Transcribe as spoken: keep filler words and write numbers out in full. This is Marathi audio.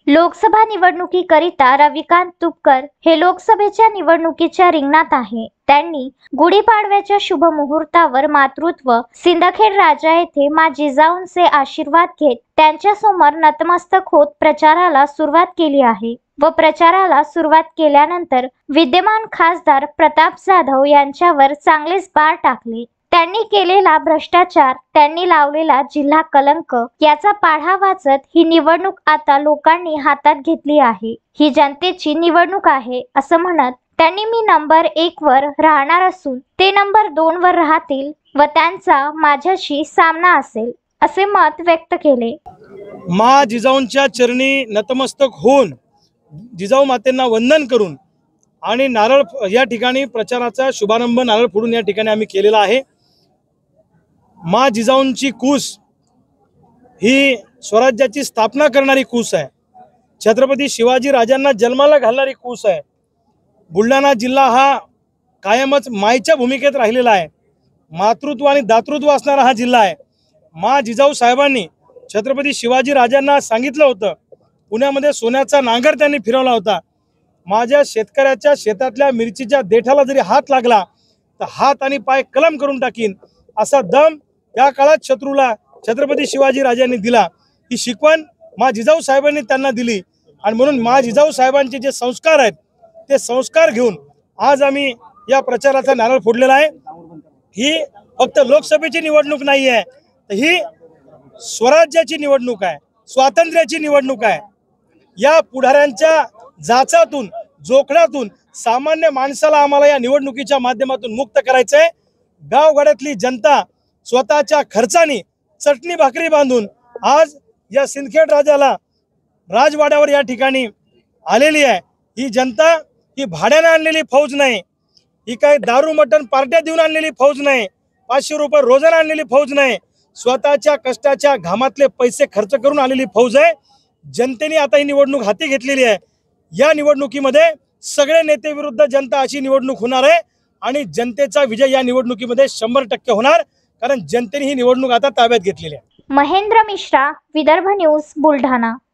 लोकसभा निवडणुकीकरिता रविकांत तुपकर हे लोकसभेच्या निवडणुकीच्या रिंगणात आहे। त्यांनी गुढीपाडव्याच्या शुभ मुहूर्तावर मातृत्व सिंदखेड राजा येथे माँ जिजाऊंचे आशीर्वाद घेत त्यांच्या समोर नतमस्तक होत प्रचाराला सुरुवात केली आहे व प्रचाराला सुरुवात केल्यानंतर विद्यमान खासदार प्रताप जाधव यांच्यावर चांगलेच बार टाकले। त्यांनी केलेला भ्रष्टाचार, त्यांनी लावलेला जिल्हा कलंक याचा पाढा वाचत ही निवडणूक आता लोकांनी हातात घेतली आहे। ही जनतेची निवडणूक आहे असं म्हणत त्यांनी मी नंबर एक वर राहणार असून ते नंबर दोन वर राहतील व त्यांचा माझ्याशी सामना असेल असे मत व्यक्त केले। माँ जिजाऊंच्या चरणी नतमस्तक होऊन जिजाऊ मातेंना वंदन करून आणि नारळ या ठिकाणी प्रचाराचा शुभारंभ नारळ फोडून या ठिकाणी आम्ही केलेला आहे। माँ जिजाऊंची कूस ही स्वराज्याची स्थापना करणारी कूस आहे। छत्रपती शिवाजी राजांना जन्माला घालणारी कूस आहे। बुलढाणा जिल्हा हा कायमच मायेच्या भूमिकेत राहिलेला आहे। मातृत्व आणि दातृत्व असणारा हा जिल्हा आहे। माँ जिजाऊ साहेबांनी छत्रपती शिवाजी राजांना सांगितलं होतं, पुण्यामध्ये सोन्याचा नांगर त्यांनी फिरवला होता, माझ्या शेतकऱ्याच्या शेतातल्या मिरचीच्या देठाला जरी हात लागला तर हात आणि पाय कलम करून टाकीन असा दम या काळात शत्रूला छत्रपती शिवाजी राजांनी दिला। ही शिकवण माँ जिजाऊ साहेबांनी त्यांना दिली आणि म्हणून माँ जिजाऊ साहेबांचे जे संस्कार आहेत ते संस्कार घेऊन आज आम्ही या प्रचाराचा नारळ फोडलेला आहे। ही फक्त लोकसभेची निवडणूक नाही आहे, तर ही स्वराज्याची निवडणूक आहे, स्वातंत्र्याची निवडणूक आहे। या पुढाऱ्यांच्या जाचातून जोखडातून सामान्य माणसाला आम्हाला या निवडणुकीच्या माध्यमातून मुक्त करायचं आहे। गावगाड्यातली जनता स्वतःच्या खर्चाने चटणी भाकरी बांधून आज या सिंदखेड राजाला राजवाड्यावर या ठिकाणी आलेली आहे। ही जनता ही भाड्याने आणलेली फौज नाही, ही काही दारू मटण पार्ट्या देऊन आणलेली फौज नाही, पाचशे रुपये रोजाना आणलेली फौज नाही, स्वतःच्या कष्टाच्या घामातले पैसे खर्च करून आलेली फौज आहे। जनतेने आता ही निवडणूक हाती घेतलेली आहे। या निवडणुकीमध्ये सगळे नेते विरुद्ध जनता अशी निवडणूक होणार आहे आणि जनतेचा विजय या निवडणुकीमध्ये शंभर टक्के होणार, कारण जनतेने ही निवडणूक आता ताब्यात घेतलेली आहे। महेंद्र मिश्रा, विदर्भ न्यूज, बुलढाणा।